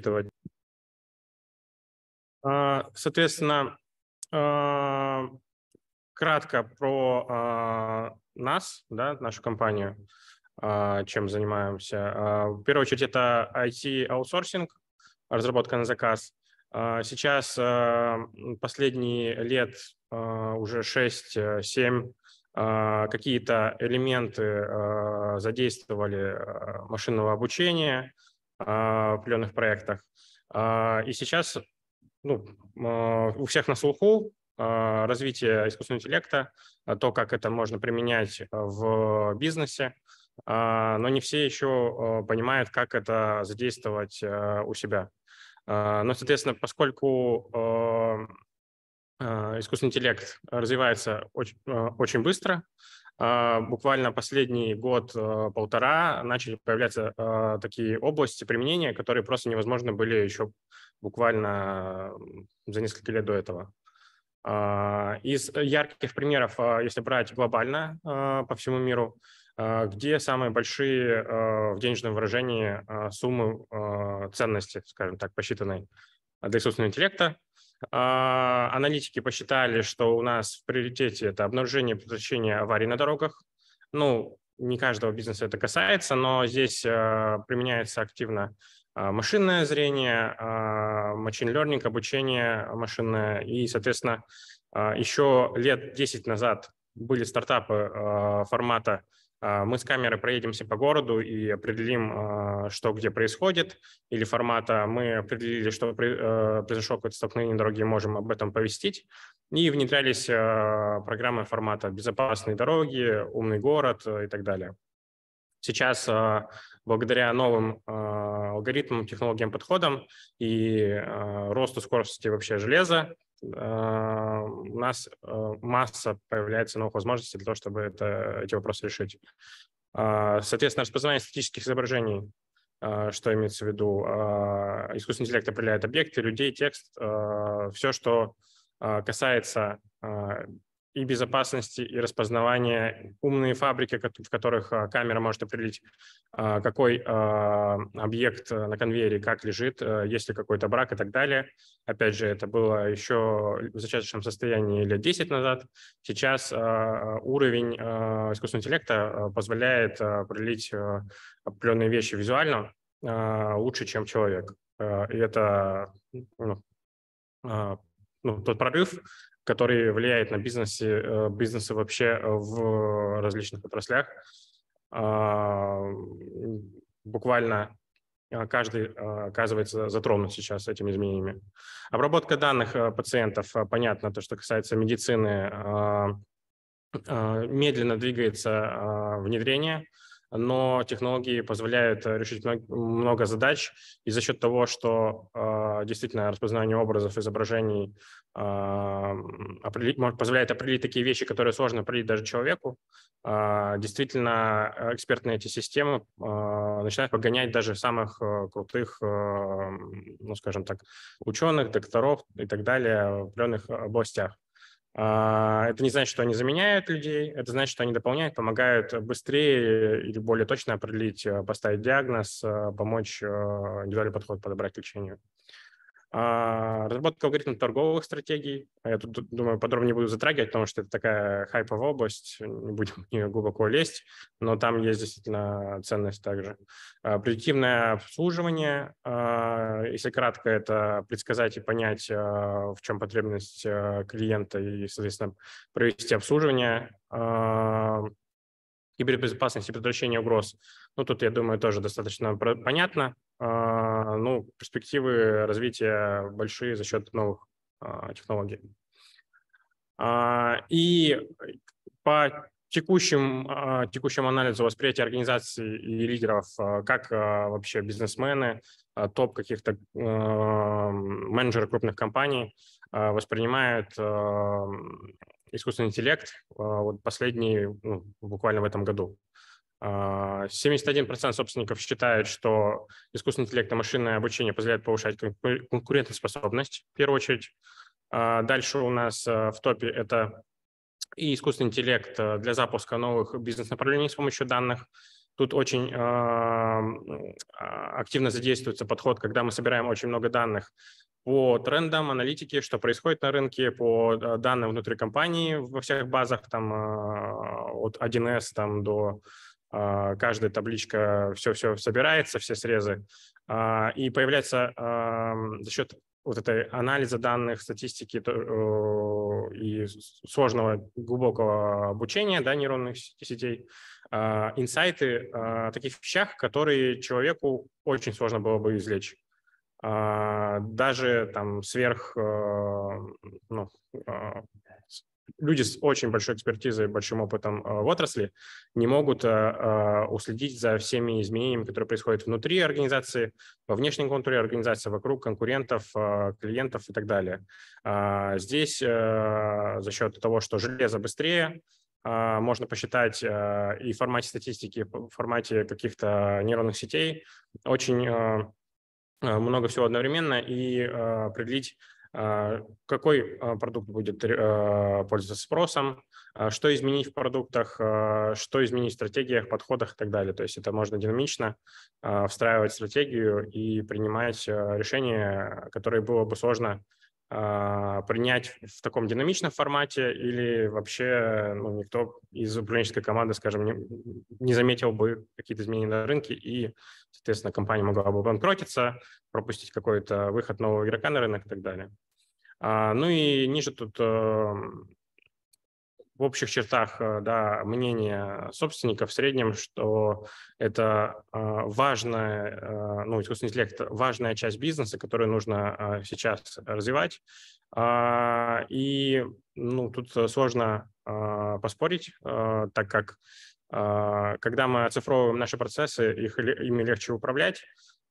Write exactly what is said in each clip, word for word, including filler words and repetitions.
считывать. Соответственно, кратко про нас, да, нашу компанию, чем занимаемся. В первую очередь это ай ти-аутсорсинг, разработка на заказ. Сейчас последние лет уже шесть-семь какие-то элементы задействовали машинного обучения в определенных проектах. И сейчас ну, у всех на слуху развитие искусственного интеллекта, то, как это можно применять в бизнесе, но не все еще понимают, как это задействовать у себя. Но, соответственно, поскольку искусственный интеллект развивается очень, очень быстро, буквально последний год-полтора начали появляться такие области применения, которые просто невозможно были еще буквально за несколько лет до этого. Из ярких примеров, если брать глобально по всему миру, где самые большие в денежном выражении суммы ценности, скажем так, посчитанной для искусственного интеллекта. Аналитики посчитали, что у нас в приоритете это обнаружение и предотвращение аварий на дорогах. Ну, не каждого бизнеса это касается, но здесь применяется активно машинное зрение, machine learning, обучение машинное. И, соответственно, еще лет десять назад были стартапы формата «мы с камерой проедемся по городу и определим, что где происходит», или формата «мы определили, что произошло какое-то столкновение на дороге и можем об этом повестить». И внедрялись программы формата «безопасные дороги», «умный город» и так далее. Сейчас, благодаря новым алгоритмам, технологиям, подходам и росту скорости вообще железа, у нас масса появляется новых возможностей для того, чтобы это, эти вопросы решить. Соответственно, распознавание статических изображений, что имеется в виду, искусственный интеллект определяет объекты, людей, текст, все, что касается и безопасности, и распознавания, умные фабрики, в которых камера может определить, какой объект на конвейере как лежит, есть ли какой-то брак и так далее. Опять же, это было еще в зачаточном состоянии лет десять назад. Сейчас уровень искусственного интеллекта позволяет определить определенные вещи визуально лучше, чем человек. И это ну, ну, тот прорыв, который влияет на бизнесе, бизнесы вообще в различных отраслях. Буквально каждый оказывается затронут сейчас этими изменениями. Обработка данных пациентов, понятно, то, что касается медицины, медленно двигается внедрение, но технологии позволяют решить много задач, и за счет того, что э, действительно распознавание образов, изображений э, определить, позволяет определить такие вещи, которые сложно определить даже человеку, э, действительно экспертные эти системы э, начинают погонять даже самых э, крутых, э, ну, скажем так, ученых, докторов и так далее в определенных областях. Это не значит, что они заменяют людей, это значит, что они дополняют, помогают быстрее или более точно определить, поставить диагноз, помочь индивидуальный подход подобрать к лечению. Разработка алгоритмов торговых стратегий. Я тут, думаю, подробнее буду затрагивать, потому что это такая хайповая область, не будем в нее глубоко лезть, но там есть действительно ценность также. Предиктивное обслуживание, если кратко, это предсказать и понять, в чем потребность клиента и, соответственно, провести обслуживание. Кибербезопасность и предотвращение угроз. Ну, тут, я думаю, тоже достаточно понятно. Ну, перспективы развития большие за счет новых технологий. И по текущим, текущему анализу восприятия организаций и лидеров, как вообще бизнесмены, топ каких-то менеджеров крупных компаний воспринимают искусственный интеллект вот последний, ну, буквально в этом году. семьдесят один процент собственников считают, что искусственный интеллект и машинное обучение позволяют повышать конкурентоспособность, в первую очередь. Дальше у нас в топе это и искусственный интеллект для запуска новых бизнес-направлений с помощью данных, Тут очень э, активно задействуется подход, когда мы собираем очень много данных по трендам, аналитике, что происходит на рынке, по данным внутри компании во всех базах, там э, от один эс там, до э, каждая табличка, все-все собирается, все срезы. Э, и появляется э, за счет вот этой анализа данных, статистики э, и сложного глубокого обучения, да, нейронных сетей, э, инсайты о таких вещах, которые человеку очень сложно было бы извлечь. Э, даже там сверх, э, ну, э, люди с очень большой экспертизой, большим опытом в отрасли не могут э, уследить за всеми изменениями, которые происходят внутри организации, во внешнем контуре организации, вокруг конкурентов, э, клиентов и так далее. Э, здесь э, за счет того, что железо быстрее, э, можно посчитать э, и в формате статистики, в формате каких-то нейронных сетей очень э, много всего одновременно и э, определить, какой продукт будет пользоваться спросом, что изменить в продуктах, что изменить в стратегиях, подходах и так далее. То есть это можно динамично встраивать в стратегию и принимать решения, которые было бы сложно принять в таком динамичном формате или вообще ну, никто из управленческой команды, скажем, не, не заметил бы какие-то изменения на рынке и, соответственно, компания могла бы банкротиться, пропустить какой-то выход нового игрока на рынок и так далее. А, ну и ниже тут э, в общих чертах да, мнение собственников в среднем, что это э, важная, э, ну, искусственный интеллект – важная часть бизнеса, которую нужно э, сейчас развивать. А, и ну, тут сложно э, поспорить, э, так как э, когда мы оцифровываем наши процессы, их, ими легче управлять.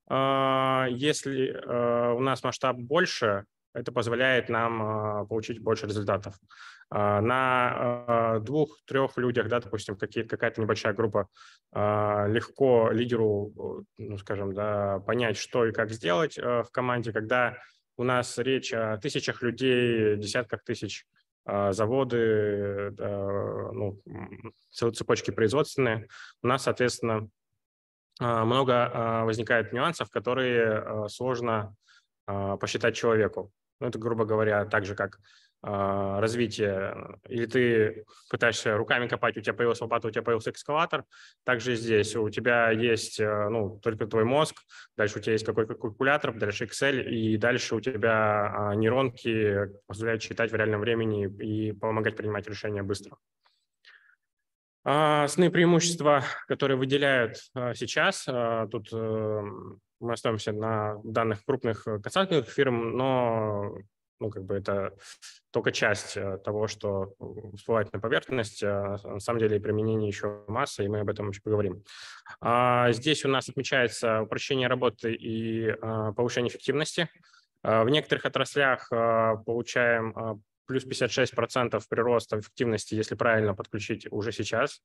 Э, если э, у нас масштаб больше, это позволяет нам э, получить больше результатов. Э, на э, двух-трех людях, да, допустим, какая-то небольшая группа, э, легко лидеру, ну, скажем, да, понять, что и как сделать э, в команде. Когда у нас речь о тысячах людей, десятках тысяч, э, заводы, э, ну, цепочки производственные, у нас, соответственно, э, много э, возникает нюансов, которые э, сложно э, посчитать человеку. Ну, это, грубо говоря, так же, как э, развитие. Или ты пытаешься руками копать, у тебя появился лопата, у тебя появился экскаватор. Также здесь у тебя есть э, ну, только твой мозг, дальше у тебя есть какой-то калькулятор, дальше Excel, и дальше у тебя э, нейронки позволяют считать в реальном времени и помогать принимать решения быстро. Uh, основные преимущества, которые выделяют uh, сейчас, uh, тут uh, мы остаемся на данных крупных консалтинговых фирм, но ну, как бы это только часть uh, того, что всплывает на поверхность. Uh, на самом деле применение еще масса, и мы об этом еще поговорим. Uh, здесь у нас отмечается упрощение работы и uh, повышение эффективности. Uh, в некоторых отраслях uh, получаем uh, плюс пятьдесят шесть процентов прироста эффективности, если правильно подключить уже сейчас.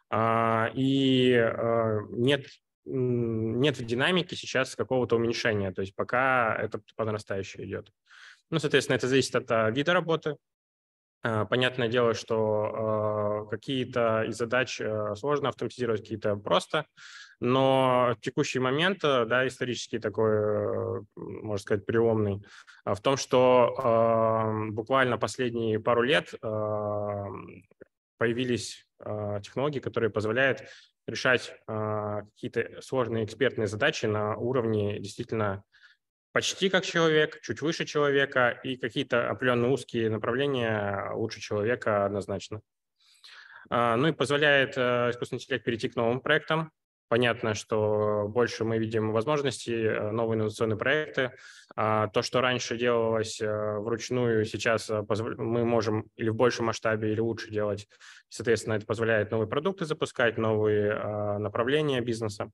И нет, нет в динамике сейчас какого-то уменьшения, то есть пока это по нарастающей идет. Ну, соответственно, это зависит от вида работы. Понятное дело, что какие-то из задач сложно автоматизировать, какие-то просто, но в текущий момент, да, исторический такой, можно сказать, переломный, в том, что э, буквально последние пару лет э, появились э, технологии, которые позволяют решать э, какие-то сложные экспертные задачи на уровне действительно почти как человек, чуть выше человека, и какие-то определенные узкие направления лучше человека однозначно. Э, ну и позволяет э, искусственный интеллект перейти к новым проектам. Понятно, что больше мы видим возможностей, новые инновационные проекты. То, что раньше делалось вручную, сейчас мы можем или в большем масштабе, или лучше делать. Соответственно, это позволяет новые продукты запускать, новые направления бизнеса.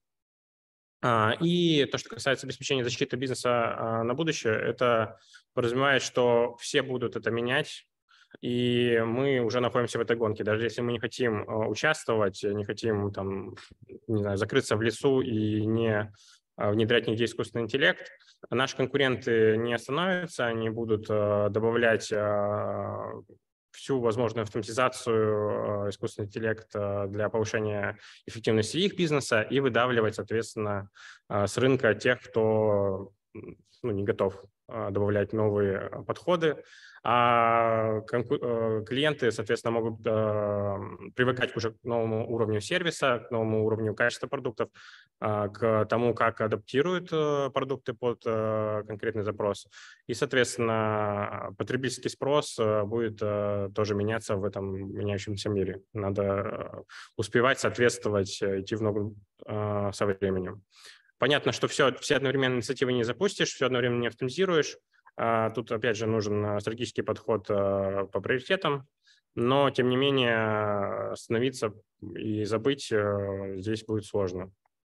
И то, что касается обеспечения защиты бизнеса на будущее, это подразумевает, что все будут это менять, и мы уже находимся в этой гонке. Даже если мы не хотим участвовать, не хотим там, не знаю, закрыться в лесу и не внедрять нигде искусственный интеллект, наши конкуренты не остановятся, они будут добавлять всю возможную автоматизацию искусственного интеллекта для повышения эффективности их бизнеса и выдавливать, соответственно, с рынка тех, кто ну, не готов добавлять новые подходы, а клиенты, соответственно, могут привыкать уже к новому уровню сервиса, к новому уровню качества продуктов, к тому, как адаптируют продукты под конкретный запрос. И, соответственно, потребительский спрос будет тоже меняться в этом меняющемся мире. Надо успевать соответствовать, идти в ногу со временем. Понятно, что все, все одновременно инициативы не запустишь, все одновременно не оптимизируешь. Тут, опять же, нужен стратегический подход по приоритетам, но, тем не менее, остановиться и забыть здесь будет сложно.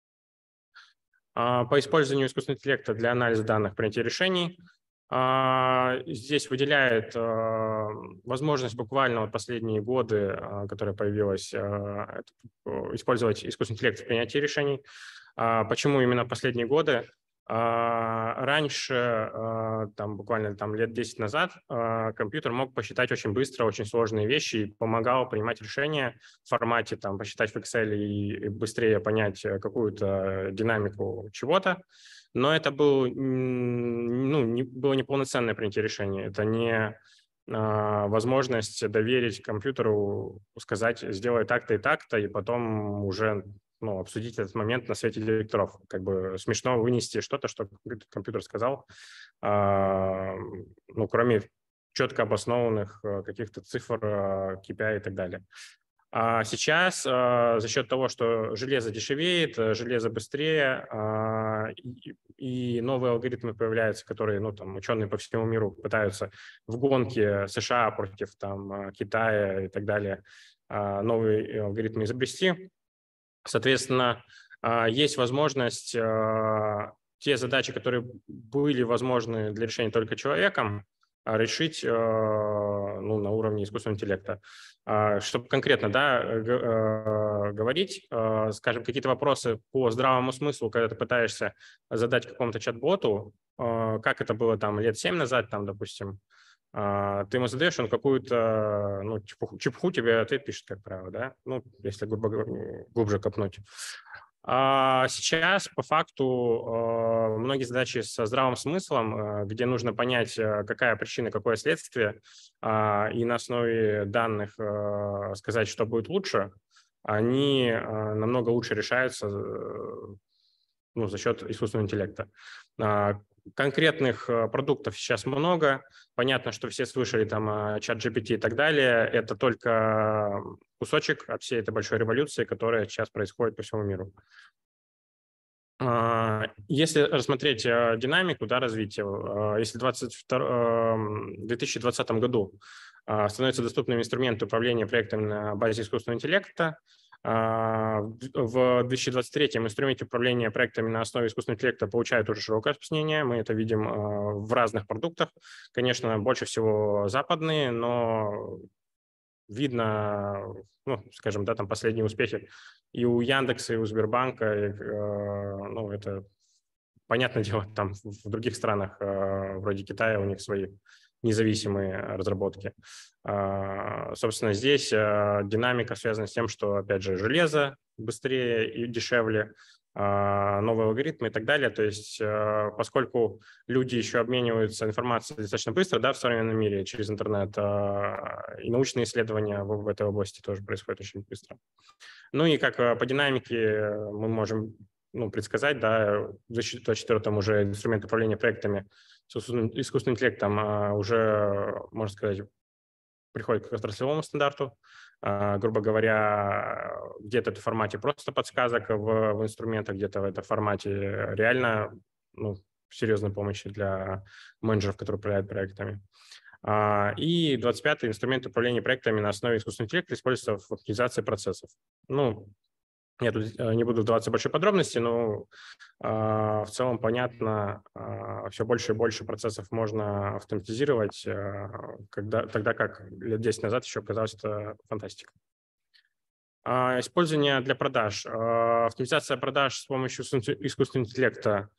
По использованию искусственного интеллекта для анализа данных, принятия решений здесь выделяет возможность буквально вот последние годы, которая появилась, использовать искусственный интеллект в принятии решений. Почему именно последние годы? Раньше, там, буквально там, лет десять назад, компьютер мог посчитать очень быстро очень сложные вещи и помогал принимать решения в формате, там, посчитать в Excel и быстрее понять какую-то динамику чего-то. Но это был, ну, не, было неполноценное принятие решения. Это не возможность доверить компьютеру, сказать, сделай так-то и так-то, и потом уже ну, обсудить этот момент на совете директоров. Как бы смешно вынести что-то, что компьютер сказал, а, ну, кроме четко обоснованных каких-то цифр, кей пи ай и так далее. А сейчас а, за счет того, что железо дешевеет, железо быстрее, а, и, и новые алгоритмы появляются, которые ну, там, ученые по всему миру пытаются в гонке США против там, Китая и так далее а, новые алгоритмы изобрести. Соответственно, есть возможность те задачи, которые были возможны для решения только человеком, решить ну, на уровне искусственного интеллекта. Чтобы конкретно да, говорить, скажем, какие-то вопросы по здравому смыслу, когда ты пытаешься задать какому-то чат-боту, как это было там лет семь назад, там, допустим, ты ему задаешь, он какую-то ну, чепуху, чепуху тебе ответ пишет, как правило, да? Ну, если глубоко, глубже копнуть. А сейчас, по факту, многие задачи со здравым смыслом, где нужно понять, какая причина, какое следствие, и на основе данных сказать, что будет лучше, они намного лучше решаются ну, за счет искусственного интеллекта. Конкретных продуктов сейчас много. Понятно, что все слышали там чат джи пи ти и так далее. Это только кусочек от всей этой большой революции, которая сейчас происходит по всему миру. Если рассмотреть динамику да, развития, если в две тысячи двадцатом году становятся доступными инструменты управления проектами на базе искусственного интеллекта, в две тысячи двадцать третьем инструменты управления проектами на основе искусственного интеллекта получают уже широкое распространение. Мы это видим в разных продуктах. Конечно, больше всего западные, но видно, ну, скажем, да, там последние успехи и у Яндекса, и у Сбербанка. И, ну, это, понятное дело, там в других странах, вроде Китая, у них свои независимые разработки. Собственно, здесь динамика связана с тем, что, опять же, железо быстрее и дешевле, новые алгоритмы и так далее. То есть, поскольку люди еще обмениваются информацией достаточно быстро, да, в современном мире через интернет, и научные исследования в этой области тоже происходят очень быстро. Ну и как по динамике мы можем ну, предсказать, да, в две тысячи двадцать четвёртом уже инструмент управления проектами с искусственным интеллектом уже, можно сказать, приходит к отраслевому стандарту. Грубо говоря, где-то это в формате просто подсказок в, в инструментах, где-то в этом формате реально ну, серьезной помощи для менеджеров, которые управляют проектами. И двадцать пятый инструмент управления проектами на основе искусственного интеллекта используется в оптимизации процессов. Ну, я тут не буду вдаваться в большие подробности, но э, в целом понятно, э, все больше и больше процессов можно автоматизировать, э, когда, тогда как лет десять назад еще казалось это фантастика. Э, использование для продаж. Э, автоматизация продаж с помощью искусственного интеллекта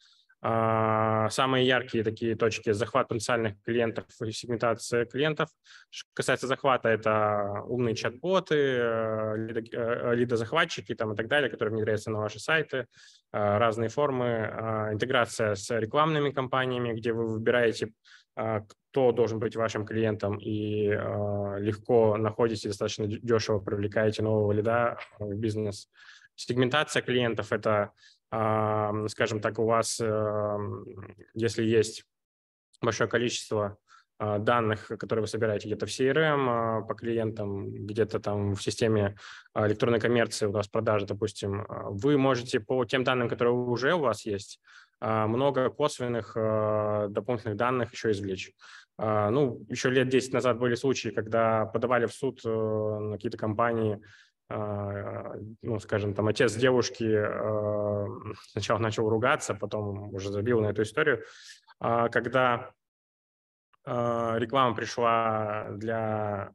А, Самые яркие такие точки – захват потенциальных клиентов и сегментация клиентов. Что касается захвата, это умные чат-боты, э, лидо- э, лидозахватчики там, и так далее, которые внедряются на ваши сайты, э, разные формы, э, интеграция с рекламными кампаниями, где вы выбираете, э, кто должен быть вашим клиентом, и э, легко находите, достаточно дешево привлекаете нового лида в бизнес. Сегментация клиентов – это, а, скажем так, у вас, э, если есть большое количество а, данных, которые вы собираете где-то в си эр эм а, по клиентам, где-то там в системе а, электронной коммерции у вас продажи, допустим, а, вы можете по тем данным, которые уже у вас есть, а, много косвенных а, дополнительных данных еще извлечь. А, Ну, еще лет десять назад были случаи, когда подавали в суд э, на какие-то компании, а, ну, скажем, там отец девушки э, сначала начал ругаться, потом уже забил на эту историю, а, когда э, реклама пришла для,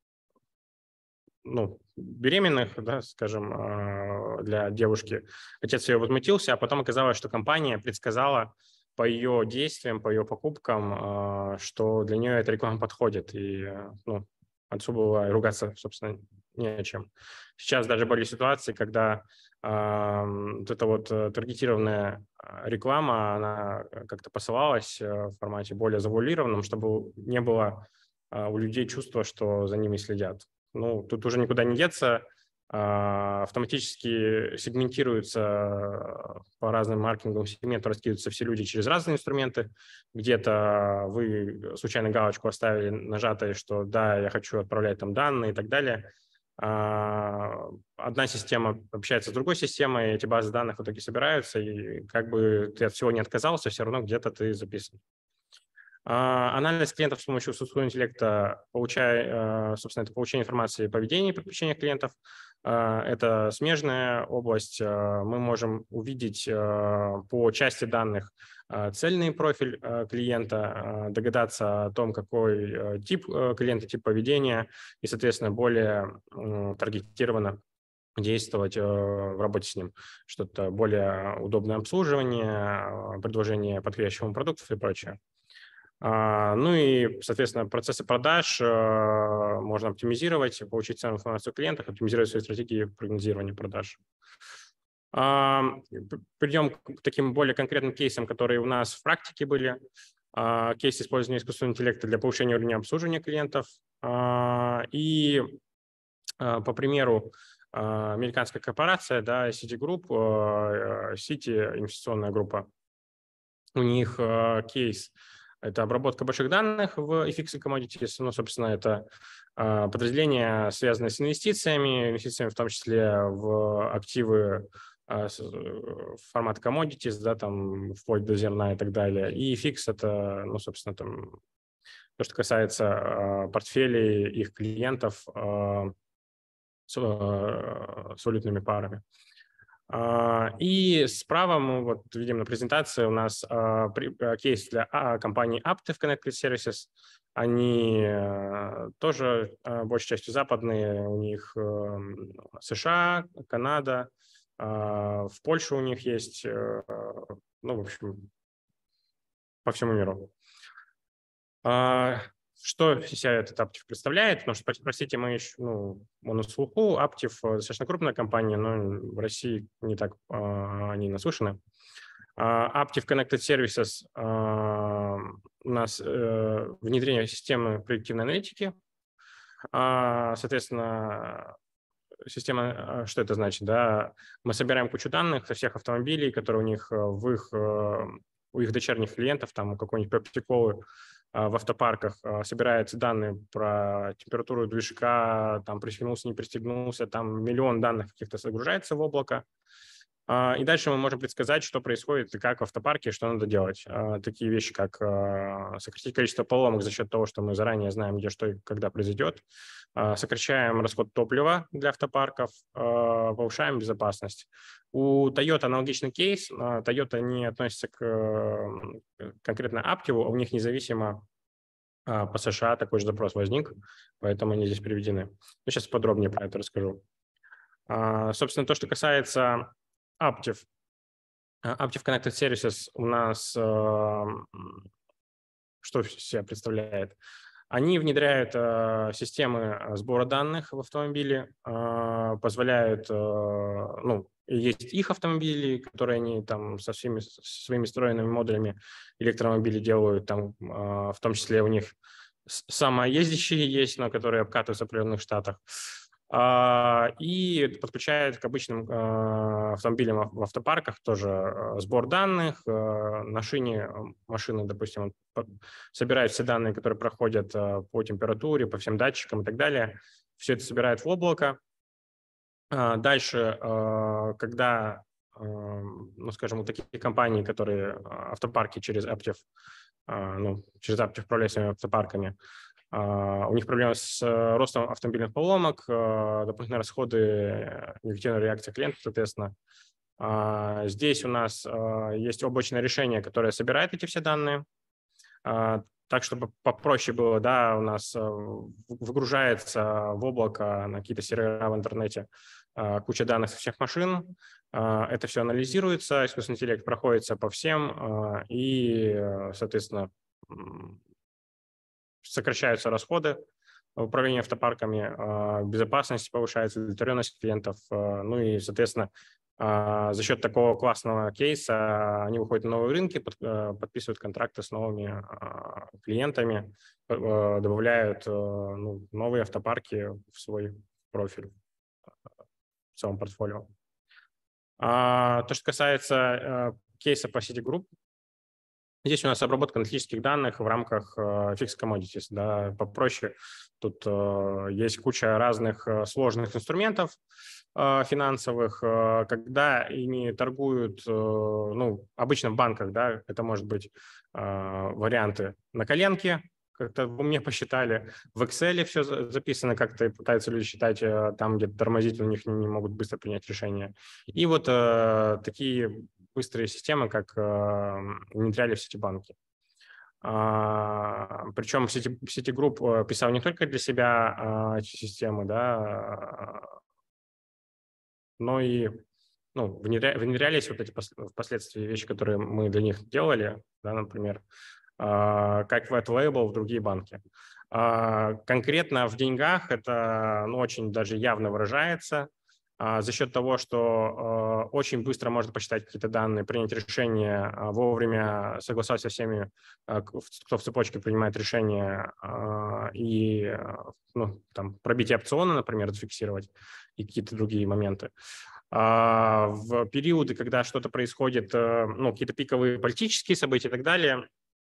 ну, беременных, да, скажем, э, для девушки. Отец ее возмутился, а потом оказалось, что компания предсказала по ее действиям, по ее покупкам, э, что для нее эта реклама подходит. И, э, ну, отцу было ругаться, собственно, не о чем. Сейчас даже были ситуации, когда э, вот эта вот э, таргетированная э, реклама, она как-то посылалась э, в формате более завуалированном, чтобы не было э, у людей чувства, что за ними следят. Ну, тут уже никуда не деться. А, Автоматически сегментируются по разным маркетинговым сегментам, раскидываются все люди через разные инструменты. Где-то вы случайно галочку оставили нажатой, что да, я хочу отправлять там данные и так далее. А, Одна система общается с другой системой, эти базы данных в итоге собираются, и как бы ты от всего не отказался, все равно где-то ты записан. А, Анализ клиентов с помощью искусственного интеллекта, получая, э, собственно, это получение информации о поведении и предпочтениях клиентов. А, Это смежная область. А, Мы можем увидеть э, по части данных э, цельный профиль э, клиента, э, догадаться о том, какой э, тип э, клиента, тип поведения, и, соответственно, более м, таргетированно действовать э, в работе с ним. Что-то более удобное обслуживание, э, предложение подходящего продуктов и прочее. А, Ну и, соответственно, процессы продаж э, можно оптимизировать, получить самую информацию о клиентах, оптимизировать свои стратегии прогнозирования продаж. А, п- Перейдем к таким более конкретным кейсам, которые у нас в практике были. А, Кейс использования искусственного интеллекта для повышения уровня обслуживания клиентов. А, И а, по примеру, а, американская корпорация, да, Citigroup, э, э, Citi, инвестиционная группа, у них э, кейс – это обработка больших данных в эф икс и Commodities. Ну, собственно, это э, подразделение, связанное с инвестициями, инвестициями в том числе в активы э, с- э, формат commodities, да, там, вплоть до зерна и так далее. И эф икс – это, ну, собственно, там, то, что касается э, портфелей их клиентов э, с, э, с валютными парами. А, И справа мы вот видим на презентации у нас а, при- а, кейс для а, компании Aptiv Connected Services. Они э, тоже э, большей частью западные, у них эм, США, Канада, а, в Польше у них есть, э, ну, в общем, по всему миру. А, Что из себя этот Aptiv представляет? Потому что, простите, мы еще, ну, он на слуху, Aptiv э, достаточно крупная компания, но в России не так а, они наслышаны. А, Aptiv Connected Services а, у нас э, внедрение системы предиктивной аналитики. А, Соответственно, система, а, что это значит? Да? Мы собираем кучу данных со всех автомобилей, которые у них э, в их, э, у их дочерних клиентов, там у какой-нибудь Pepsi-Cola а, в автопарках а, собираются данные про температуру движка, там пристегнулся, не пристегнулся, там миллион данных каких-то загружается в облако. А, И дальше мы можем предсказать, что происходит и как в автопарке, что надо делать. А, Такие вещи, как а, сократить количество поломок за счет того, что мы заранее знаем, где что и когда произойдет. А, Сокращаем расход топлива для автопарков, а, повышаем безопасность. У Toyota аналогичный кейс. А, Toyota не относится к э, конкретно Aptiv, а у них независимо а, по США такой же запрос возник, поэтому они здесь приведены. Ну, сейчас подробнее про это расскажу. А, Собственно, то, что касается Aptiv, Aptiv Connected Services у нас что из себя представляет? Они внедряют системы сбора данных в автомобиле, позволяют, ну, есть их автомобили, которые они там со всеми своими встроенными модулями электромобилей делают, там, в том числе у них самоездящие есть, но которые обкатываются в определенных штатах. И подключают к обычным автомобилям в автопарках тоже сбор данных. На шине машины, допустим, собирает все данные, которые проходят по температуре, по всем датчикам и так далее. Все это собирает в облако. Дальше, когда, ну, скажем, вот такие компании, которые автопарки через Aptiv, ну, через Aptiv управляют своими автопарками, Uh, у них проблемы с uh, ростом автомобильных поломок, uh, дополнительные расходы, негативная реакция клиента, соответственно. Uh, здесь у нас uh, есть облачное решение, которое собирает эти все данные. Uh, так, чтобы попроще было, да, у нас uh, выгружается в облако на какие-то сервера в интернете uh, куча данных со всех машин. Uh, это все анализируется, искусственный интеллект проходится по всем, uh, и, соответственно, сокращаются расходы управления автопарками, безопасность повышается, удовлетворенность клиентов. Ну и, соответственно, за счет такого классного кейса они выходят на новые рынки, подписывают контракты с новыми клиентами, добавляют, ну, новые автопарки в свой профиль, в своем портфолио. То, что касается кейса по Citigroup, здесь у нас обработка аналитических данных в рамках uh, Fixed Commodities. Да, попроще. Тут uh, есть куча разных uh, сложных инструментов uh, финансовых. Uh, когда ими торгуют, uh, ну, обычно в банках, да, это может быть uh, варианты на коленке, как-то вы мне посчитали. В Excel все записано, как-то пытаются люди считать, uh, там где-то тормозить, у них не, не могут быстро принять решение. И вот uh, такие быстрые системы, как э, внедряли в Ситибанке. А, причем Citigroup писал не только для себя а, эти системы, да, но и, ну, внедря, внедрялись вот эти впоследствии вещи, которые мы для них делали, да, например, а, как в White Label в другие банки. А, конкретно в деньгах это, ну, очень даже явно выражается. За счет того, что э, очень быстро можно посчитать какие-то данные, принять решение, э, вовремя согласовать со всеми, э, кто в цепочке принимает решения, э, и э, ну, там, пробитие опциона, например, зафиксировать, и какие-то другие моменты. А в периоды, когда что-то происходит, э, ну, какие-то пиковые политические события и так далее,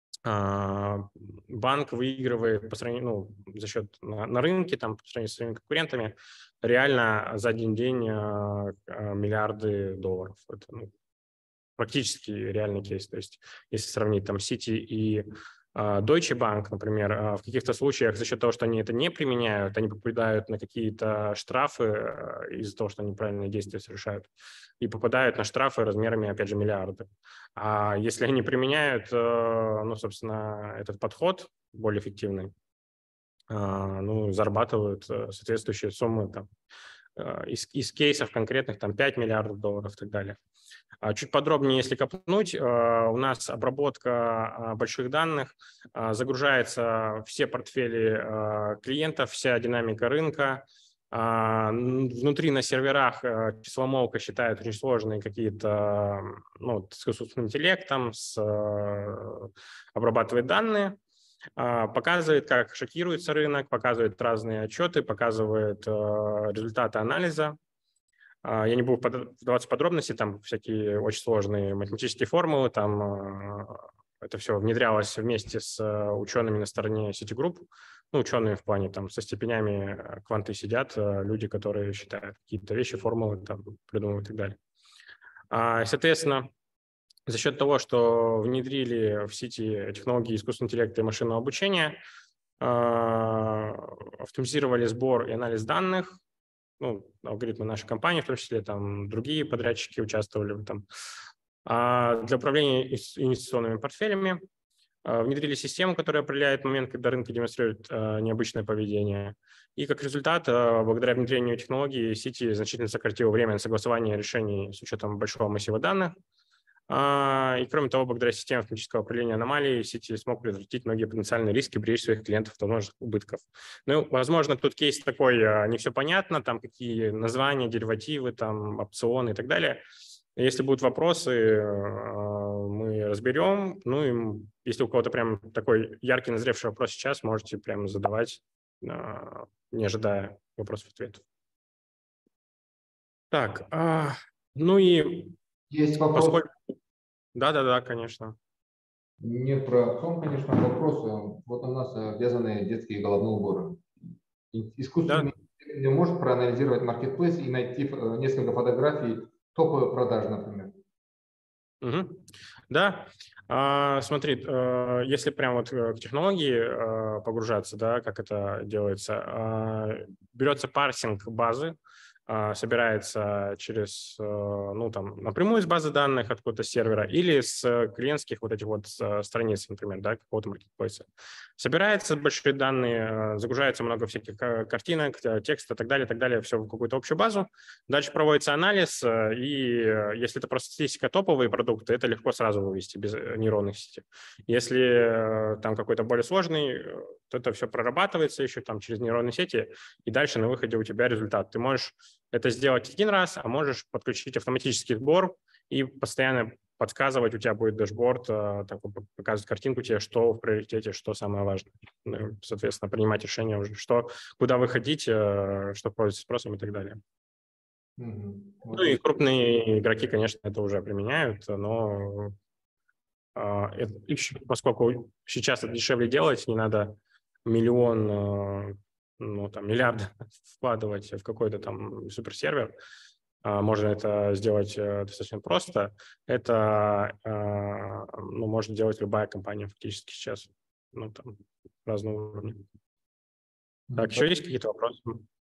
банк выигрывает по сравнению, ну, за счет на, на рынке, там, по сравнению с своими конкурентами, реально за один день а, а, миллиарды долларов. Это, ну, практически реальный кейс. То есть если сравнить там Citi и а, Deutsche Bank, например, а, в каких-то случаях за счет того, что они это не применяют, они попадают на какие-то штрафы а, из-за того, что они неправильные действия совершают, и попадают на штрафы размерами, опять же, миллиарды. А если они применяют, а, ну, собственно, этот подход более эффективный, а, ну, зарабатывают соответствующие суммы там, из, из кейсов конкретных там пять миллиардов долларов и так далее. Чуть подробнее, если копнуть, у нас обработка больших данных, загружаются все портфели клиентов, вся динамика рынка. Внутри на серверах числомолка считает очень сложные какие-то, ну, с искусственным интеллектом, с, обрабатывает данные, показывает, как шокируется рынок, показывает разные отчеты, показывает результаты анализа. Я не буду вдаваться в подробности, там всякие очень сложные математические формулы, там это все внедрялось вместе с учеными на стороне Citigroup. Ну, ученые в плане там со степенями кванты сидят, люди, которые считают какие-то вещи, формулы, там, придумывают и так далее. Соответственно, за счет того, что внедрили в сети технологии искусственного интеллекта и машинного обучения, автоматизировали сбор и анализ данных, ну, алгоритмы нашей компании, в том числе там другие подрядчики участвовали в этом. А для управления инвестиционными портфелями внедрили систему, которая определяет момент, когда рынки демонстрируют необычное поведение. И как результат, благодаря внедрению технологий, Citi значительно сократило время на согласование решений с учетом большого массива данных. И, кроме того, благодаря системе автоматического управления аномалией, сети смог предотвратить многие потенциальные риски, беречь своих клиентов от возможных убытков. Ну, возможно, тут кейс такой, не все понятно, там какие названия, деривативы, там опционы и так далее. Если будут вопросы, мы разберем. Ну, и если у кого-то прям такой яркий, назревший вопрос сейчас, можете прямо задавать, не ожидая вопросов-ответов. Так, ну и есть вопрос. Поскольку... Да-да-да, конечно. Не про опцион, конечно, вопрос. Вот у нас обвязанные детские головные уборы. Искусственный интеллект да. может проанализировать маркетплейс и найти несколько фотографий топовых продаж, например. Угу. Да, а, смотри, а, если прям вот к технологии а, погружаться, да, как это делается, а, берется парсинг базы, а, собирается через, ну, там, напрямую из базы данных откуда-то сервера или с клиентских вот этих вот страниц, например, да, какого-то маркетплейса. Собираются большие данные, загружается много всяких картинок, текста и так далее, так далее, все в какую-то общую базу. Дальше проводится анализ, и если это просто статистика топовые продукты, это легко сразу вывести без нейронных сетей. Если там какой-то более сложный, то это все прорабатывается еще там через нейронные сети, и дальше на выходе у тебя результат. Ты можешь это сделать один раз, а можешь подключить автоматический сбор и постоянно подсказывать, у тебя будет дашборд, такой, показывать картинку тебе, что в приоритете, что самое важное. Ну, соответственно, принимать решение уже, что, куда выходить, что пользоваться спросом и так далее. Mm-hmm. Ну и крупные игроки, конечно, это уже применяют, но это, поскольку сейчас это дешевле делать, не надо миллион, ну, там, миллиард вкладывать в какой-то там суперсервер, можно это сделать достаточно просто. Это, ну, может делать любая компания фактически сейчас, ну, там, разного уровня. Так, еще есть какие-то вопросы?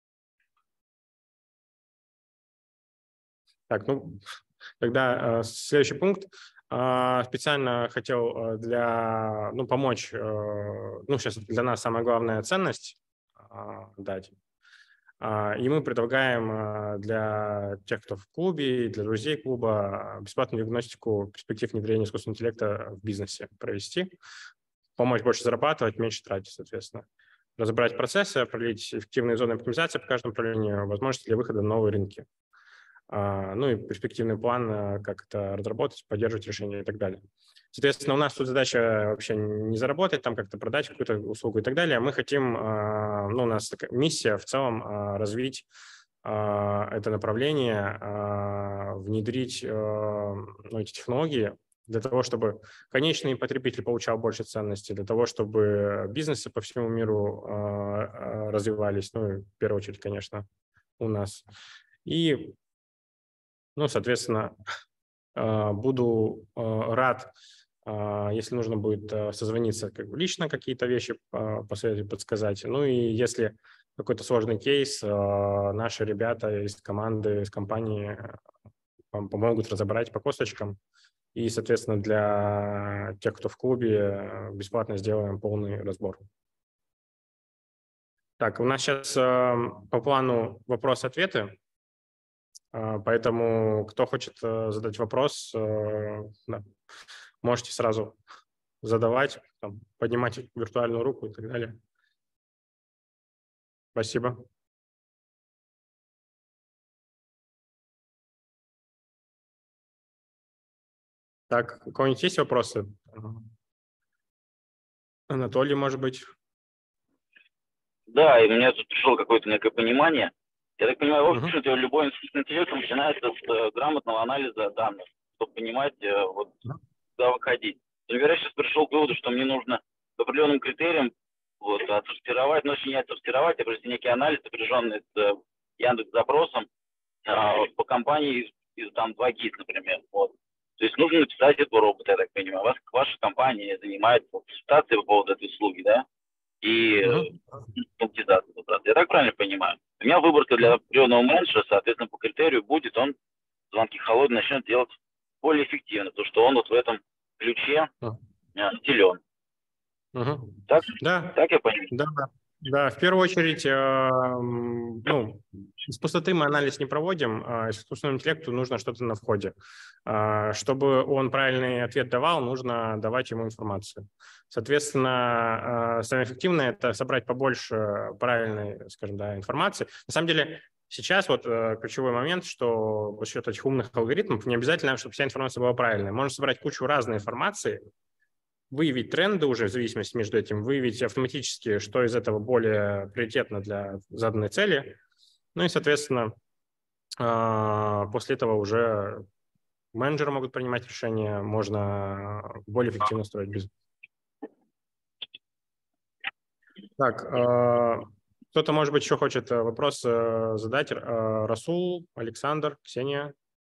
Так, ну, тогда следующий пункт. Специально хотел для, ну, помочь, ну, сейчас для нас самая главная ценность дать. И мы предлагаем для тех, кто в клубе, для друзей клуба бесплатную диагностику перспектив внедрения искусственного интеллекта в бизнесе провести, помочь больше зарабатывать, меньше тратить, соответственно. Разобрать процессы, определить эффективные зоны оптимизации по каждому направлению, возможности для выхода на новые рынки. Ну и перспективный план, как это разработать, поддерживать решения и так далее. Соответственно, у нас тут задача вообще не заработать, там как-то продать какую-то услугу и так далее. Мы хотим, ну, у нас такая миссия в целом развить это направление, внедрить, ну, эти технологии для того, чтобы конечный потребитель получал больше ценности, для того, чтобы бизнесы по всему миру развивались, ну, в первую очередь, конечно, у нас. И Ну, соответственно, буду рад, если нужно будет созвониться как бы лично, какие-то вещи посоветовать, подсказать. Ну и если какой-то сложный кейс, наши ребята из команды, из компании вам помогут разобрать по косточкам. И, соответственно, для тех, кто в клубе, бесплатно сделаем полный разбор. Так, у нас сейчас по плану вопрос-ответы. Поэтому, кто хочет задать вопрос, да, можете сразу задавать, там, поднимать виртуальную руку и так далее. Спасибо. Так, у кого-нибудь есть вопросы? Анатолий, может быть? Да, и у меня тут пришло какое-то некое понимание. Я так понимаю, в общем-то, uh-huh. любой искусственный интеллект начинается с грамотного анализа данных, чтобы понимать, вот, куда выходить. Например, я сейчас пришел к выводу, что мне нужно по определенным критериям вот, отсортировать, но не отсортировать, а провести некий анализ, сопряженный с Яндекс.Запросом а, по компании из, из там два гис, например. Вот. То есть нужно написать этого робота, я так понимаю. Вас, ваша компания занимается консультацией по поводу этой услуги, да? И автоматизацию. Uh-huh. Я так правильно понимаю? У меня выборка для определенного менеджера, соответственно, по критерию будет, он звонки холодные начнет делать более эффективно, потому что он вот в этом ключе uh-huh. силен. Uh-huh. Так? Да. Так я понимаю? Да, да. Да, в первую очередь, ну, из пустоты мы анализ не проводим, а искусственному интеллекту нужно что-то на входе. Чтобы он правильный ответ давал, нужно давать ему информацию. Соответственно, самое эффективное – это собрать побольше правильной, скажем, да, информации. На самом деле, сейчас вот ключевой момент, что за счет этих умных алгоритмов не обязательно, чтобы вся информация была правильной. Можно собрать кучу разной информации, выявить тренды уже в зависимости между этим, выявить автоматически, что из этого более приоритетно для заданной цели. Ну и, соответственно, после этого уже менеджеры могут принимать решения, можно более эффективно строить бизнес. Так, кто-то, может быть, еще хочет вопрос задать. Расул, Александр, Ксения.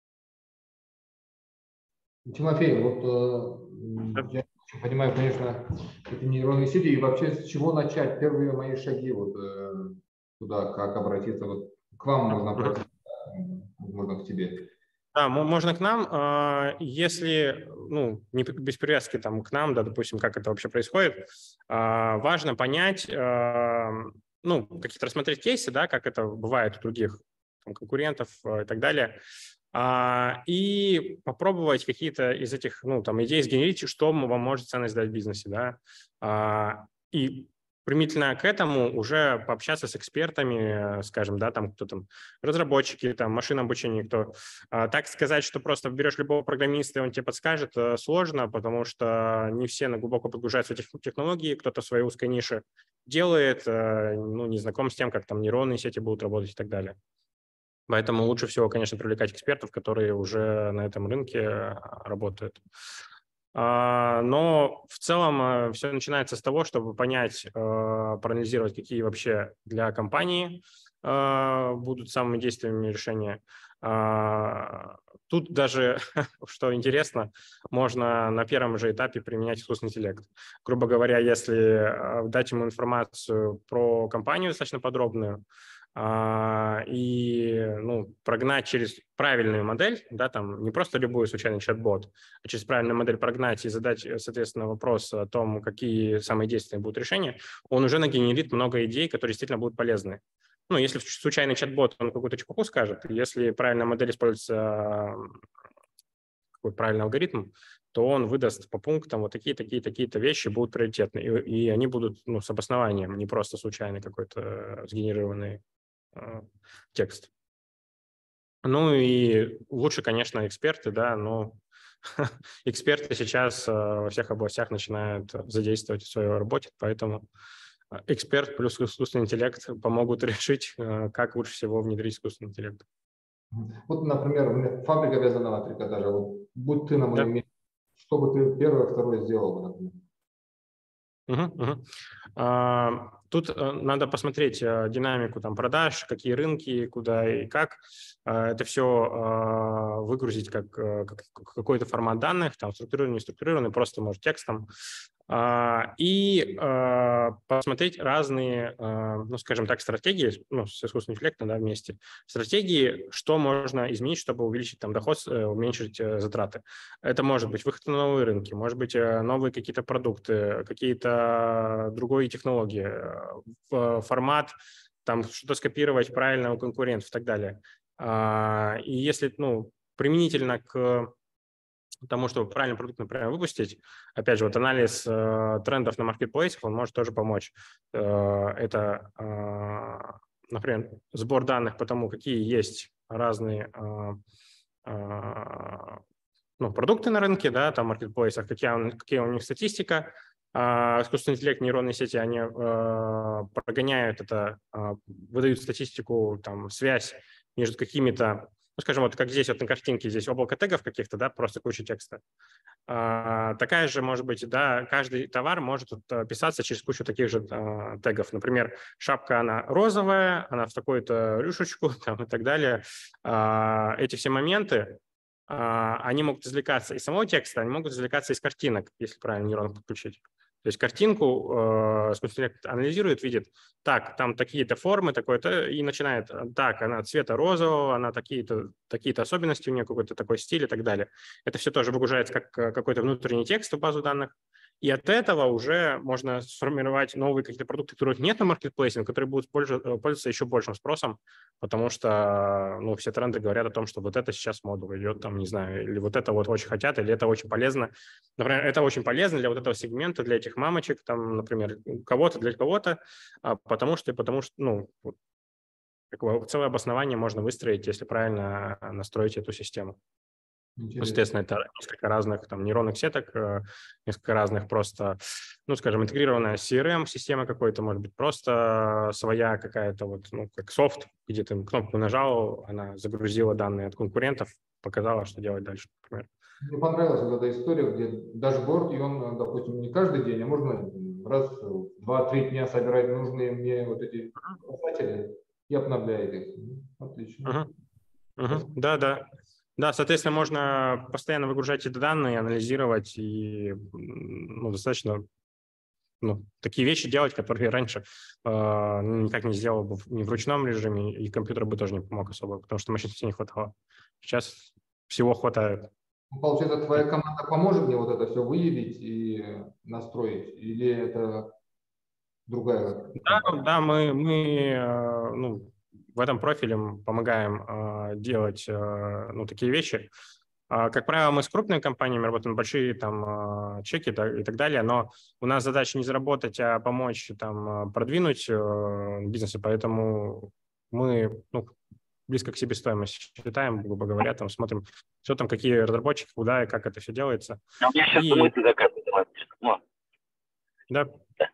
Тимофей, вот я понимаю, конечно, это нейронные сети, и вообще с чего начать? Первые мои шаги, вот туда, как обратиться, вот к вам можно обратиться, можно к тебе. Да, можно к нам, если, ну, не без привязки там к нам, да, допустим, как это вообще происходит, важно понять, ну, какие-то рассмотреть кейсы, да, как это бывает у других там, конкурентов и так далее, и попробовать какие-то из этих, ну, там, идей сгенерить, что вам может ценность дать в бизнесе, да, и примитивно к этому уже пообщаться с экспертами, скажем, да, там кто там, разработчики, там, машинное обучение, кто. Так сказать, что просто берешь любого программиста, и он тебе подскажет, сложно, потому что не все на глубоко погружаются в эти технологии, кто-то в своей узкой нише делает, ну, не знаком с тем, как там нейронные сети будут работать и так далее. Поэтому лучше всего, конечно, привлекать экспертов, которые уже на этом рынке работают. Но в целом все начинается с того, чтобы понять, проанализировать, какие вообще для компании будут самыми действенными решения. Тут даже, что интересно, можно на первом же этапе применять искусственный интеллект. Грубо говоря, если дать ему информацию про компанию достаточно подробную, и ну, прогнать через правильную модель, да, там не просто любой случайный чат-бот, а через правильную модель прогнать и задать, соответственно, вопрос о том, какие самые действенные будут решения, он уже нагенерит много идей, которые действительно будут полезны. Ну, если случайный чат-бот, он какую-то чепуху скажет, если правильная модель используется, какой правильный алгоритм, то он выдаст по пунктам вот такие, такие, такие-то вещи будут приоритетны, и, и они будут ну, с обоснованием, не просто случайный какой-то сгенерированный текст. Ну и лучше, конечно, эксперты, да, но эксперты сейчас во всех областях начинают задействовать в своей работе, поэтому эксперт плюс искусственный интеллект помогут решить, как лучше всего внедрить искусственный интеллект. Вот, например, фабрика вязаного трикотажа, вот, будь ты на моем месте, что бы ты первое, второе сделал бы, например? Угу, угу. А, тут а, надо посмотреть а, динамику там, продаж, какие рынки, куда и как. А, это все а, выгрузить как, как какой-то формат данных, там структурированный, не структурированный, просто, может, текстом. А, и а, посмотреть разные, а, ну, скажем так, стратегии, ну, с искусственным интеллектом, да, вместе. Стратегии, что можно изменить, чтобы увеличить там доход, уменьшить затраты. Это может быть выход на новые рынки, может быть новые какие-то продукты, какие-то другие технологии, формат, там что-то скопировать правильно у конкурентов и так далее. И если, ну, применительно к тому, чтобы правильный продукт, например, выпустить, опять же, вот анализ э, трендов на маркетплейсах, он может тоже помочь. Э, это, э, например, сбор данных по тому, какие есть разные э, э, ну, продукты на рынке, да, там, маркетплейсах, какие, какие у них статистика. Э, искусственный интеллект, нейронные сети, они э, прогоняют это, э, выдают статистику, там, связь между какими-то, ну, скажем, вот как здесь вот на картинке, здесь облако тегов каких-то, да, просто куча текста. А, такая же, может быть, да, каждый товар может вот, писаться через кучу таких же а, тегов. Например, шапка, она розовая, она в такую-то рюшечку там, и так далее. А, эти все моменты, а, они могут извлекаться из самого текста, они могут извлекаться из картинок, если правильно нейрон подключить. То есть картинку э, искусственный интеллект анализирует, видит, так, там такие-то формы, такое-то, и начинает, так, она цвета розового, она такие-то такие-то особенности, у нее какой-то такой стиль и так далее. Это все тоже выгружается как какой-то внутренний текст в базу данных, И от этого уже можно сформировать новые какие-то продукты, которых нет на маркетплейсе, но которые будут пользоваться еще большим спросом, потому что, ну, все тренды говорят о том, что вот это сейчас в моду идет, там, не знаю, или вот это вот очень хотят, или это очень полезно. Например, это очень полезно для вот этого сегмента, для этих мамочек, там, например, у кого-то, для кого-то, потому что, потому что, ну, такое целое обоснование можно выстроить, если правильно настроить эту систему. Интересно. Естественно, это несколько разных там нейронных сеток, несколько разных просто, ну, скажем, интегрированная си эр эм-система какой-то, может быть, просто своя какая-то вот, ну, как софт, где ты кнопку нажал, она загрузила данные от конкурентов, показала, что делать дальше, например. Мне понравилась вот эта история, где дашборд, и он, допустим, не каждый день, а можно раз в два-три дня собирать нужные мне вот эти показатели и обновляет их. Отлично. Uh-huh. Uh-huh. Да, да. Да, соответственно, можно постоянно выгружать эти данные, анализировать и, ну, достаточно, ну, такие вещи делать, которые раньше э, никак не сделал бы ни в ручном режиме, и компьютер бы тоже не помог особо, потому что мощности не хватало. Сейчас всего хватает. Получается, твоя команда поможет мне вот это все выявить и настроить, или это другая? Да, да, мы, мы э, ну, в этом профиле помогаем э, делать э, ну, такие вещи. Uh, как правило, мы с крупными компаниями работаем, большие там uh, чеки да, и так далее, но у нас задача не заработать, а помочь там продвинуть uh, бизнесы, поэтому мы ну, близко к себестоимости считаем, грубо говоря, там смотрим, что там, какие разработчики, куда и как это все делается. А у меня сейчас и... мысль закатывается. Да. да.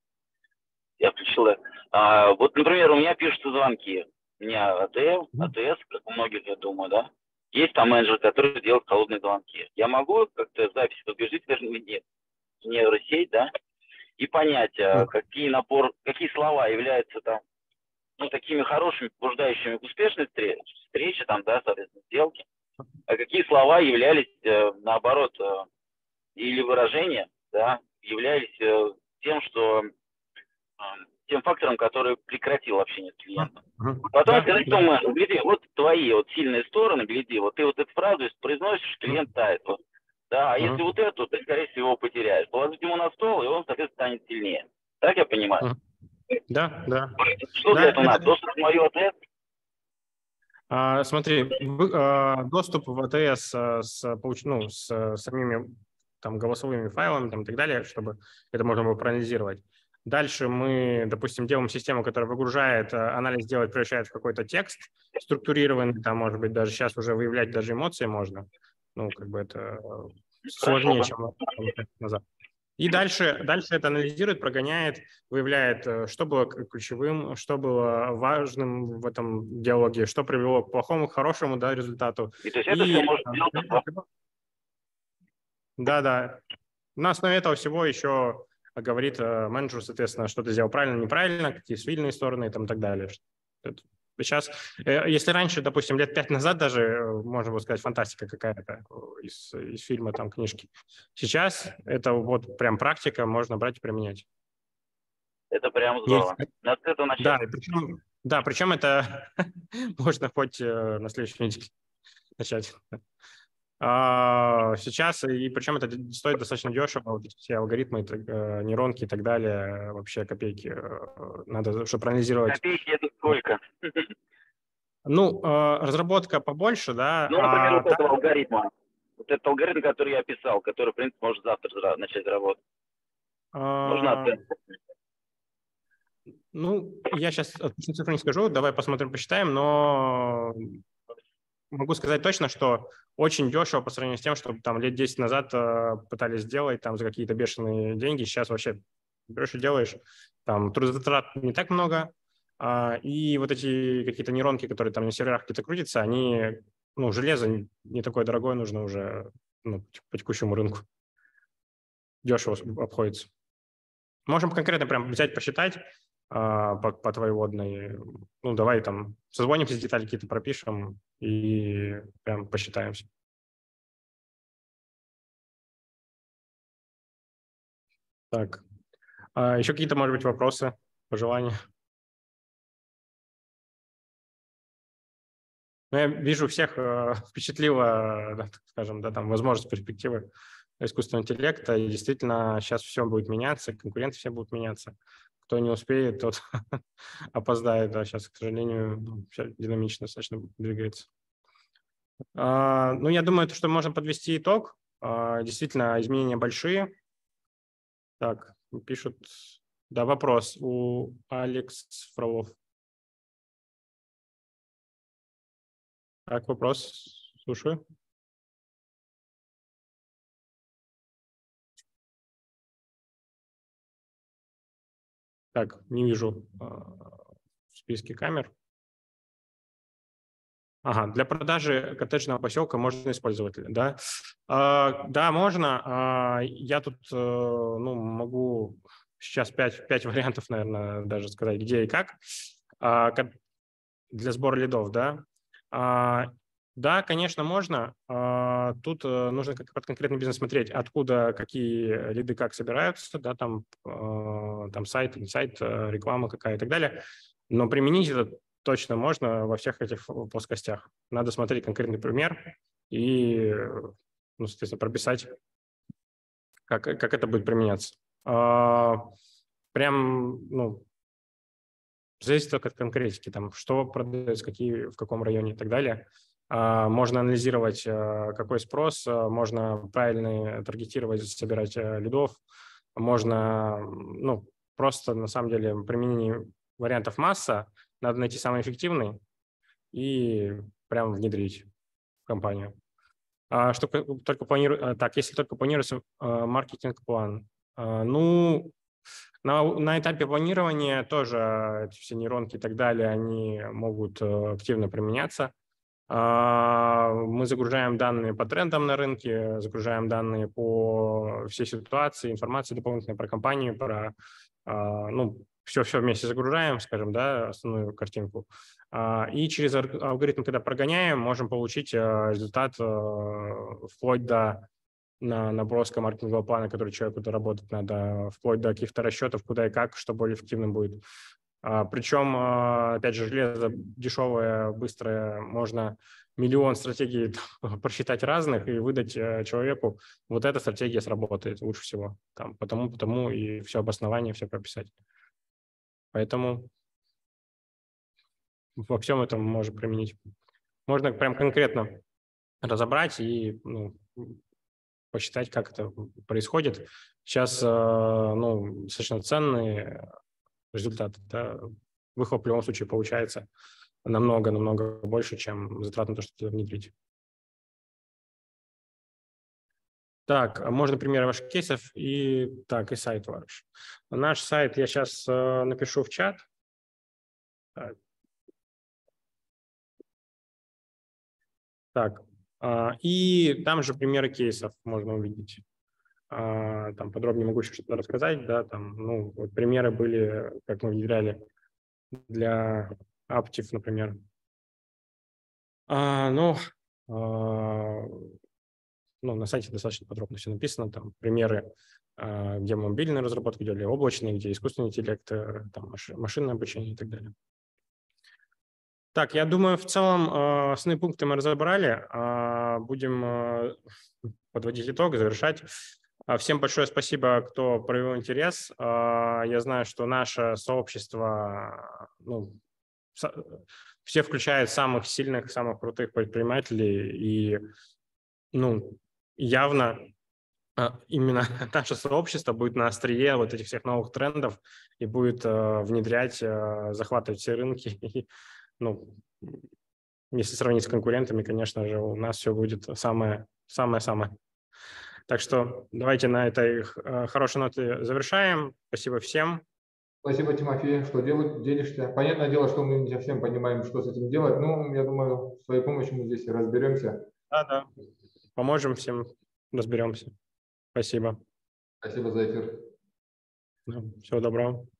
Я включил, да. А, вот, например, у меня пишутся звонки. У меня эй ти эм, эй ти эс, как у многих, я думаю, да. Есть там менеджер, который делает холодные звонки. Я могу как-то запись подгрузить в нейросеть, да, и понять, mm. какие напор, какие слова являются там, ну, такими хорошими, побуждающими к успешной встрече, встрече там, да, соответственно, сделки, а какие слова являлись, наоборот, или выражения, да, являлись тем, что тем фактором, который прекратил общение с клиентом. Uh-huh. Потом да, сказать, да. что, гляди, вот твои вот сильные стороны, гляди, вот ты вот эту фразу произносишь, клиент тает. Вот, да, а uh-huh. если вот эту, ты, скорее всего, его потеряешь. Положить ему на стол, и он, соответственно, станет сильнее. Так я понимаю? Uh-huh. Да, да. Что да, для этого это... надо? Доступ в мою эй ти эс? А, смотри, а, доступ в эй ти эс а, с, ну, с самими там, голосовыми файлами там, и так далее, чтобы это можно было проанализировать. Дальше мы, допустим, делаем систему, которая выгружает, анализ делает, превращает в какой-то текст структурированный, там, может быть, даже сейчас уже выявлять даже эмоции можно. Ну, как бы это сложнее, чем назад. И дальше, дальше это анализирует, прогоняет, выявляет, что было ключевым, что было важным в этом диалоге, что привело к плохому, к хорошему, да, результату. И то есть это все может делать? Да, да. На основе этого всего еще говорит менеджеру, соответственно, что ты сделал правильно, неправильно, какие сильные стороны и там, так далее. Сейчас, если раньше, допустим, лет пять назад даже, можно было сказать, фантастика какая-то из, из фильма, там, книжки. Сейчас это вот прям практика, можно брать и применять. Это прям здорово. Есть. Надо с этого начать. Да, причем, да, причем это можно хоть на следующей неделе начать. Сейчас, и причем это стоит достаточно дешево, вот все алгоритмы, нейронки и так далее, вообще копейки. Надо, чтобы проанализировать. Копейки это сколько? Ну, разработка побольше, да. Ну, например, а вот этого алгоритма. Вот этот алгоритм, который я описал, который, в принципе, может завтра начать работать. Нужно оценка. Ну, я сейчас точно цифру не скажу, давай посмотрим, посчитаем, но могу сказать точно, что очень дешево по сравнению с тем, что там лет десять назад э, пытались сделать там за какие-то бешеные деньги. Сейчас вообще берешь и делаешь. Там трудозатрат не так много. А, и вот эти какие-то нейронки, которые там на серверах где-то крутятся, они, ну, железо не, не такое дорогое нужно уже, ну, по текущему рынку. Дешево обходится. Можем конкретно прям взять, посчитать а, по, по твоей водной. Ну, давай там созвонимся, детали какие-то пропишем и прям посчитаемся. Так. А еще какие-то, может быть, вопросы, пожелания? Ну, я вижу, всех э, впечатлило, да, так скажем, да, там, возможность, перспективы. искусственного интеллекта, и действительно сейчас все будет меняться, конкуренты все будут меняться. Кто не успеет, тот опоздает. Да, сейчас, к сожалению, ну, все динамично достаточно двигается. А, ну, я думаю, что можно подвести итог. А, действительно, изменения большие. Так, пишут. Да, вопрос у Алекс Фролов. Так, вопрос. Слушаю. Так, не вижу э, в списке камер. Ага, для продажи коттеджного поселка можно использовать, да? А, да, можно. А, я тут э, ну, могу сейчас пять, пять вариантов, наверное, даже сказать, где и как. А, для сбора лидов, да? А, да, конечно, можно. А, тут э, нужно как под конкретный бизнес смотреть, откуда какие лиды как собираются, да, там, э, там сайт, не сайт, э, реклама какая и так далее. Но применить это точно можно во всех этих плоскостях. Надо смотреть конкретный пример и, ну, соответственно, прописать, как, как это будет применяться. А, прям, ну, зависит только от конкретики, там, что продается, какие, в каком районе и так далее. А, можно анализировать, а, какой спрос, а, можно правильно таргетировать, собирать а, лидов, можно, ну, просто, на самом деле, применение вариантов масса, надо найти самый эффективный и прям внедрить в компанию. А, что только планируется, так, если только планируется а, маркетинг-план, а, ну, на, на этапе планирования тоже эти все нейронки и так далее, они могут активно применяться. Мы загружаем данные по трендам на рынке, загружаем данные по всей ситуации, информацию дополнительную про компанию, про, ну, все-все вместе загружаем, скажем, да, основную картинку. И через алгоритм, когда прогоняем, можем получить результат вплоть до на наброска маркетингового плана, который человеку доработать надо, вплоть до каких-то расчетов, куда и как, что более эффективным будет. А, причем, опять же, железо дешевое, быстрое, можно миллион стратегий просчитать разных и выдать человеку, вот эта стратегия сработает лучше всего. Там, потому, потому и все обоснование, все прописать. Поэтому во всем этом можно применить. Можно прям конкретно разобрать и, ну, посчитать, как это происходит. Сейчас, ну, достаточно ценные результаты, да, выхлоп в любом случае получается намного-намного больше, чем затрат на то, чтобы это внедрить. Так, можно примеры ваших кейсов и так, и сайт ваш. Наш сайт я сейчас напишу в чат. Так. Так, и там же примеры кейсов можно увидеть. Там подробнее могу еще что-то рассказать, да, там, ну, вот примеры были, как мы внедряли для Aptiv, например. А, ну, а, ну, на сайте достаточно подробно все написано, там примеры, а, где мы мобильную разработку делали, облачные, где искусственный интеллект, там, машинное обучение и так далее. Так, я думаю, в целом э, основные пункты мы разобрали. Э, будем э, подводить итог, завершать. Всем большое спасибо, кто проявил интерес. Э, я знаю, что наше сообщество, ну, со, все включают самых сильных, самых крутых предпринимателей. И, ну, явно э, именно наше сообщество будет на острие вот этих всех новых трендов и будет э, внедрять, э, захватывать все рынки. Ну, если сравнить с конкурентами, конечно же, у нас все будет самое-самое-самое. Так что давайте на этой хорошей ноте завершаем. Спасибо всем. Спасибо, Тимофей, что делать, делишься. Понятное дело, что мы не совсем понимаем, что с этим делать, но я думаю, с твоей помощью мы здесь разберемся. Да, да. Поможем всем, разберемся. Спасибо. Спасибо за эфир. Всего доброго.